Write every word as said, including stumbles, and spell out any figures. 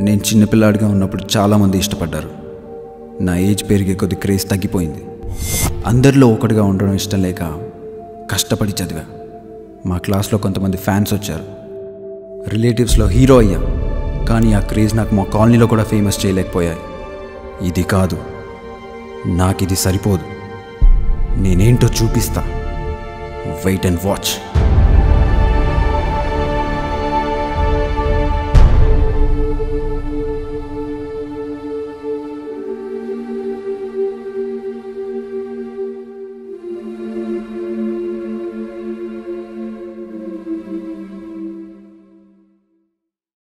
నేను చిన్నపిల్లాడిగా ఉన్నప్పుడు చాలామంది ఇష్టపడ్డారు. నా ఏజ్ పెరిగే కొద్ది క్రేజ్ తగ్గిపోయింది. అందరిలో ఒకటిగా ఉండడం ఇష్టం లేక కష్టపడి చదివా. మా క్లాస్లో కొంతమంది ఫ్యాన్స్ వచ్చారు. రిలేటివ్స్లో హీరో అయ్యా. కానీ ఆ క్రేజ్ నాకు మా కాలనీలో కూడా ఫేమస్ చేయలేకపోయాయి. ఇది కాదు, నాకు ఇది సరిపోదు. నేనేంటో చూపిస్తా. Wait and watch.